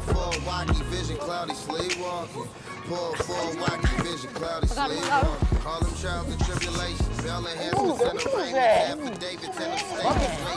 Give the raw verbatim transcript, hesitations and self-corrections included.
Pour for a wacky vision, cloudy sleepwalking. Pour for a wacky vision, cloudy sleepwalking. All them trials and tribulations, Bella hands and the rain, affidavits and the statements.